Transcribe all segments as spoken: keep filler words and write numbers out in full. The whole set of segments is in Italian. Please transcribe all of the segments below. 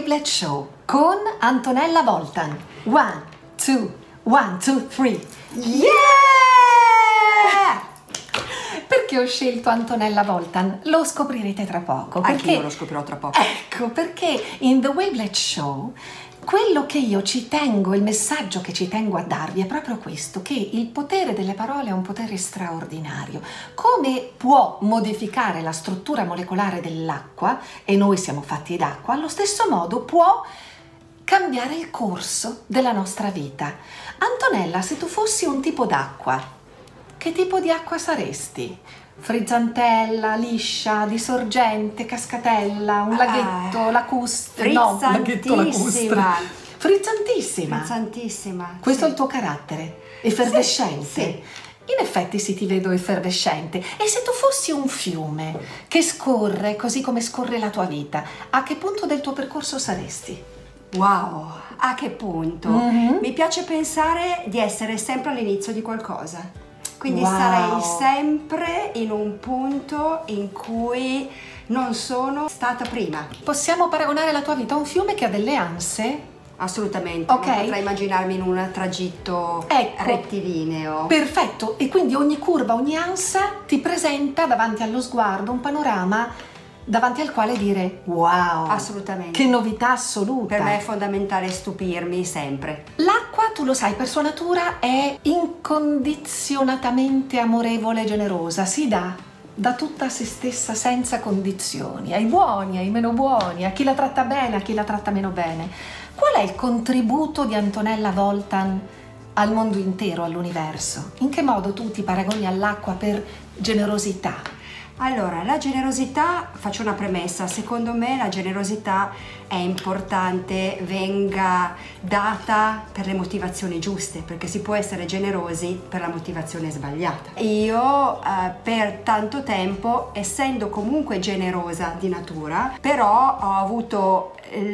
Wavelet Show con Antonella Voltan. One, two, one, two, three. Yeah! Perché ho scelto Antonella Voltan? Lo scoprirete tra poco. Anche Perché, io lo scoprirò tra poco. Ecco, perché in The Wavelet Show quello che io ci tengo, il messaggio che ci tengo a darvi è proprio questo, che il potere delle parole è un potere straordinario. Come può modificare la struttura molecolare dell'acqua, e noi siamo fatti d'acqua, allo stesso modo può cambiare il corso della nostra vita. Antonella, se tu fossi un tipo d'acqua, che tipo di acqua saresti? Frizzantella, liscia, di sorgente, cascatella, un laghetto, ah, lacustre, no, un laghetto lacustre. Frizzantissima. Frizzantissima. Questo sì. è il tuo carattere, effervescente. Sì, sì. In effetti sì, ti vedo effervescente. E se tu fossi un fiume che scorre così come scorre la tua vita, a che punto del tuo percorso saresti? Wow, a che punto? Mm-hmm. Mi piace pensare di essere sempre all'inizio di qualcosa. Quindi wow. sarei sempre in un punto in cui non sono stata prima. Possiamo paragonare la tua vita a un fiume che ha delle anse? Assolutamente, okay. Non potrei immaginarmi in un tragitto ecco. rettilineo. Perfetto, e quindi ogni curva, ogni ansa ti presenta davanti allo sguardo un panorama davanti al quale dire wow, assolutamente, che novità assoluta. Per me è fondamentale stupirmi sempre. L'acqua, tu lo sai, per sua natura è incondizionatamente amorevole e generosa, si dà da tutta a se stessa senza condizioni, ai buoni, ai meno buoni, a chi la tratta bene, a chi la tratta meno bene. Qual è il contributo di Antonella Voltan al mondo intero, all'universo? In che modo tu ti paragoni all'acqua per generosità? Allora, la generosità, faccio una premessa, secondo me la generosità è importante venga data per le motivazioni giuste, perché si può essere generosi per la motivazione sbagliata. Io eh, per tanto tempo, essendo comunque generosa di natura, però ho avuto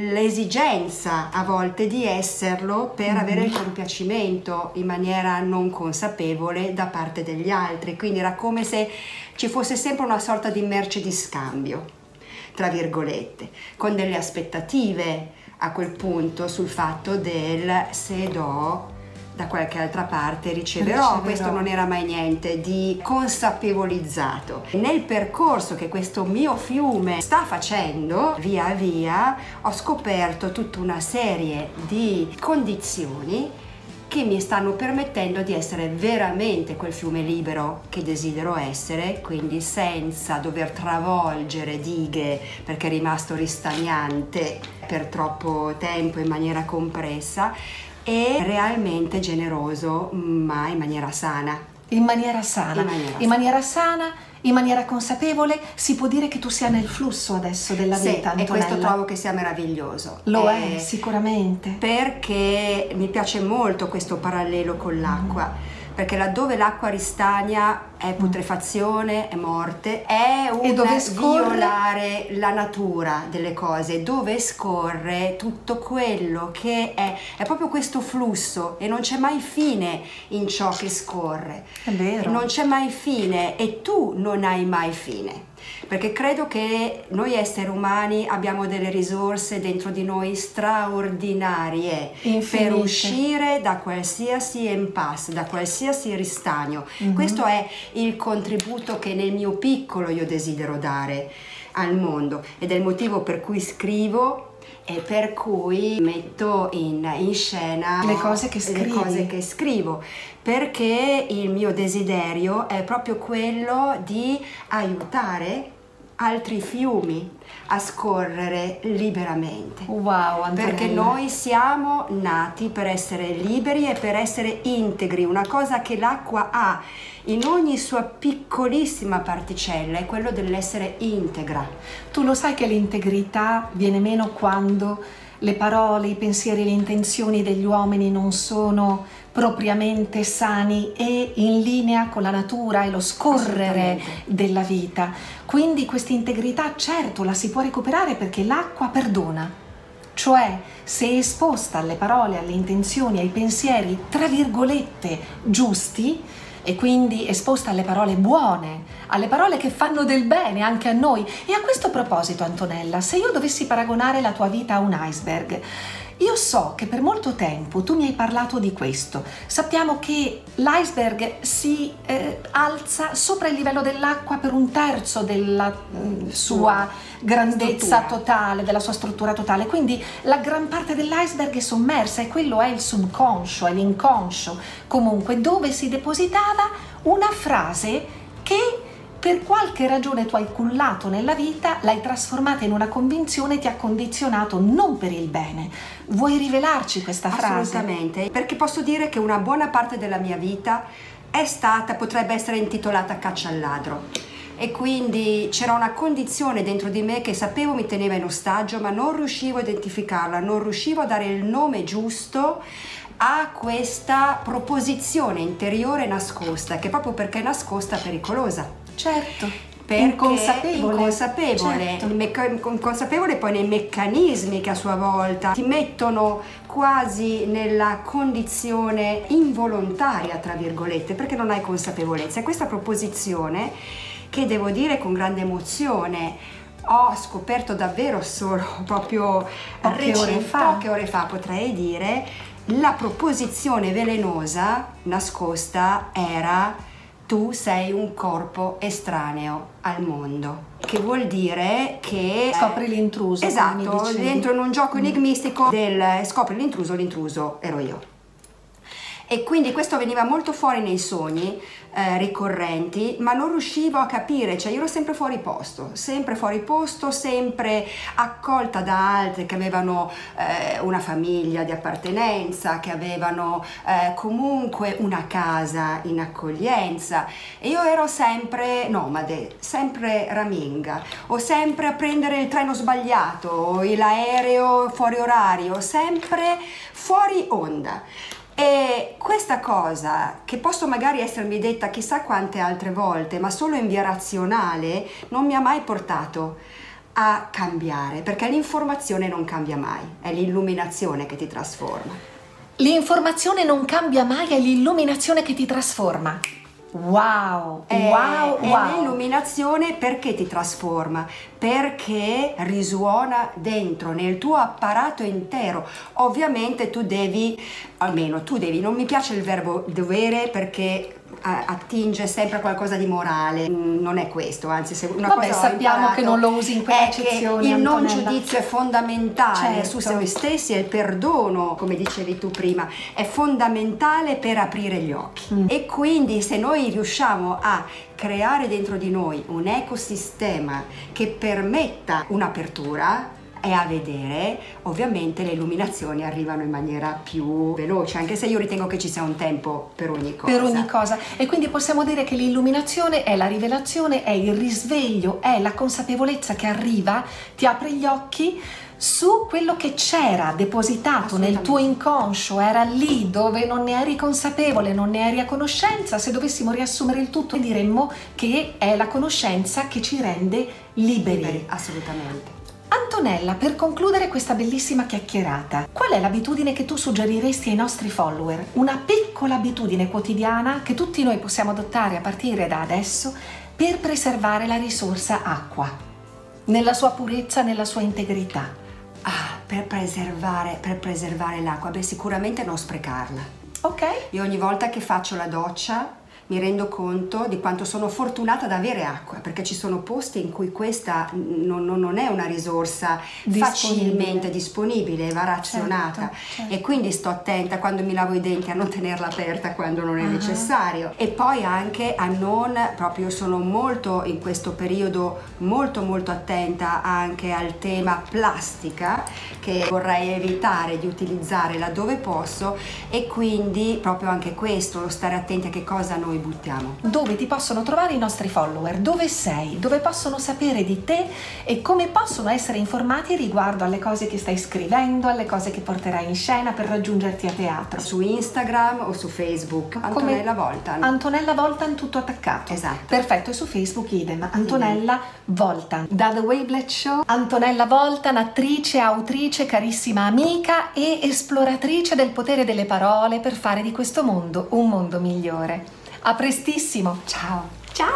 l'esigenza a volte di esserlo per avere il compiacimento in maniera non consapevole da parte degli altri, quindi era come se ci fosse sempre una sorta di merce di scambio, tra virgolette, con delle aspettative a quel punto sul fatto del se do da qualche altra parte riceverò. riceverò. Questo non era mai niente di consapevolizzato. Nel percorso che questo mio fiume sta facendo, via via ho scoperto tutta una serie di condizioni che mi stanno permettendo di essere veramente quel fiume libero che desidero essere, quindi senza dover travolgere dighe perché è rimasto ristagnante per troppo tempo in maniera compressa, e realmente generoso, ma in maniera sana. In maniera sana, in maniera, in maniera sana, in maniera consapevole. Si può dire che tu sia nel flusso adesso della sì, vita, Antonella. E questo trovo che sia meraviglioso. Lo eh, è, sicuramente. Perché mi piace molto questo parallelo con l'acqua, mm. perché laddove l'acqua ristagna è putrefazione, è morte, è un e dove scorre... violare la natura delle cose, dove scorre tutto quello che è, è proprio questo flusso, e non c'è mai fine in ciò che scorre. È vero. Non c'è mai fine e tu non hai mai fine. Perché credo che noi esseri umani abbiamo delle risorse dentro di noi straordinarie, infinite, per uscire da qualsiasi impasse, da qualsiasi ristagno. Mm-hmm. Questo è il contributo che nel mio piccolo io desidero dare al mondo, ed è il motivo per cui scrivo e per cui metto in, in scena le cose che scrivi. le cose che scrivo, perché il mio desiderio è proprio quello di aiutare altri fiumi a scorrere liberamente. Wow, Antonella. Perché noi siamo nati per essere liberi e per essere integri. Una cosa che l'acqua ha in ogni sua piccolissima particella è quello dell'essere integra. Tu lo sai che l'integrità viene meno quando le parole, i pensieri, le intenzioni degli uomini non sono propriamente sani e in linea con la natura e lo scorrere della vita. Quindi questa integrità, certo, la si può recuperare perché l'acqua perdona. Cioè, se esposta alle parole, alle intenzioni, ai pensieri, tra virgolette, giusti, e quindi esposta alle parole buone, alle parole che fanno del bene anche a noi. E a questo proposito, Antonella, se io dovessi paragonare la tua vita a un iceberg, io so che per molto tempo tu mi hai parlato di questo. Sappiamo che l'iceberg si eh, alza sopra il livello dell'acqua per un terzo della mh, sua grandezza struttura. totale, della sua struttura totale. Quindi la gran parte dell'iceberg è sommersa e quello è il subconscio, è l'inconscio, comunque, dove si depositava una frase che per qualche ragione tu hai cullato nella vita, l'hai trasformata in una convinzione e ti ha condizionato non per il bene. Vuoi rivelarci questa frase? Assolutamente, perché posso dire che una buona parte della mia vita è stata, potrebbe essere intitolata caccia al ladro. E quindi c'era una condizione dentro di me che sapevo mi teneva in ostaggio, ma non riuscivo a identificarla, non riuscivo a dare il nome giusto a questa proposizione interiore nascosta, che proprio perché è nascosta è pericolosa. Certo, perché inconsapevole, inconsapevole, certo. mecca- inconsapevole poi nei meccanismi che a sua volta ti mettono quasi nella condizione involontaria, tra virgolette, perché non hai consapevolezza. E questa proposizione, che devo dire con grande emozione ho scoperto davvero solo proprio poche rec- ore fa. poche ore fa, potrei dire, la proposizione velenosa nascosta era: tu sei un corpo estraneo al mondo, che vuol dire che scopri l'intruso. esatto, dentro in un gioco enigmistico del scopri l'intruso, l'intruso ero io. E quindi questo veniva molto fuori nei sogni eh, ricorrenti, ma non riuscivo a capire, cioè io ero sempre fuori posto, sempre fuori posto, sempre accolta da altri che avevano eh, una famiglia di appartenenza, che avevano eh, comunque una casa in accoglienza, e io ero sempre nomade, sempre raminga, o sempre a prendere il treno sbagliato, o l'aereo fuori orario, sempre fuori onda. E questa cosa, che posso magari essermi detta chissà quante altre volte, ma solo in via razionale, non mi ha mai portato a cambiare, perché l'informazione non cambia mai, è l'illuminazione che ti trasforma. L'informazione non cambia mai, è l'illuminazione che ti trasforma. Wow, È, wow, è wow. l'illuminazione perché ti trasforma, perché risuona dentro, nel tuo apparato intero. Ovviamente tu devi, almeno tu devi, non mi piace il verbo dovere perché attinge sempre a qualcosa di morale, non è questo, anzi se una Vabbè, cosa sappiamo che non lo usi in quelle è che accezioni, il non Antonella. giudizio è fondamentale, Certo. su se noi stessi, e il perdono, come dicevi tu prima, è fondamentale per aprire gli occhi. Mm. E quindi se noi riusciamo a creare dentro di noi un ecosistema che permetta un'apertura, e a vedere, ovviamente le illuminazioni arrivano in maniera più veloce, anche se io ritengo che ci sia un tempo per ogni cosa. Per ogni cosa. E quindi possiamo dire che l'illuminazione è la rivelazione, è il risveglio, è la consapevolezza che arriva, ti apre gli occhi su quello che c'era depositato nel tuo inconscio, era lì dove non ne eri consapevole, non ne eri a conoscenza. Se dovessimo riassumere il tutto, diremmo che è la conoscenza che ci rende liberi. Liberi, assolutamente. Antonella, per concludere questa bellissima chiacchierata, qual è l'abitudine che tu suggeriresti ai nostri follower? Una piccola abitudine quotidiana che tutti noi possiamo adottare a partire da adesso per preservare la risorsa acqua, nella sua purezza, nella sua integrità. Ah, per preservare, per preservare l'acqua, beh, sicuramente non sprecarla. Ok? Io ogni volta che faccio la doccia mi rendo conto di quanto sono fortunata ad avere acqua, perché ci sono posti in cui questa non, non, non è una risorsa disponibile. facilmente disponibile, va razionata. Certo, certo. E quindi sto attenta quando mi lavo i denti a non tenerla aperta quando non è uh-huh. necessario, e poi anche a non, proprio sono molto in questo periodo molto molto attenta anche al tema plastica, che vorrei evitare di utilizzare laddove posso, e quindi proprio anche questo, lo stare attenti a che cosa noi buttiamo. Dove ti possono trovare i nostri follower? Dove sei? Dove possono sapere di te e come possono essere informati riguardo alle cose che stai scrivendo, alle cose che porterai in scena per raggiungerti a teatro? Su Instagram o su Facebook, Antonella Voltan. Antonella Voltan, tutto attaccato. Esatto. Perfetto, e su Facebook idem, Antonella idem. Voltan. Da The Wavelet Show, Antonella Voltan, attrice, autrice, carissima amica e esploratrice del potere delle parole per fare di questo mondo un mondo migliore. A prestissimo. Ciao. Ciao.